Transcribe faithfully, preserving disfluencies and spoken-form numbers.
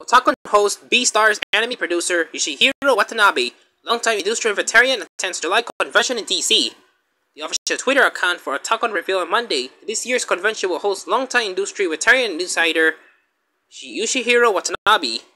Otakon host Beastars anime producer Yoshihiro Watanabe, longtime industry veteran, attends July convention in D C. The official Twitter account for Otakon revealed on Monday that this year's convention will host longtime industry veteran insider Yoshihiro Watanabe.